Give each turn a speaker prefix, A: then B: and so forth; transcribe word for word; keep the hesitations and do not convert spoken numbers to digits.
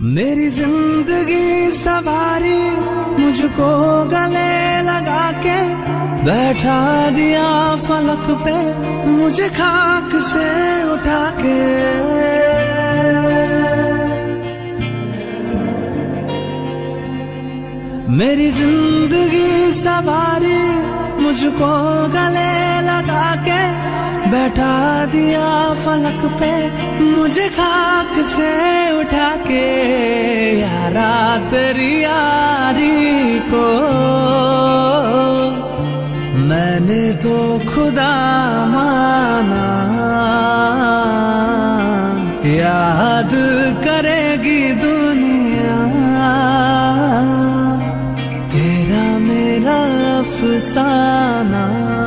A: मेरी जिंदगी सवारी मुझको गले लगा के बैठा दिया फलक पे मुझे खाक से उठा के। मेरी जिंदगी सवारी मुझको गले लगा के बैठा दिया फलक पे मुझे खाक से उठा के। यारा तेरी यारी को मैंने तो खुदा माना, याद करेगी दुनिया तेरा मेरा अफसाना।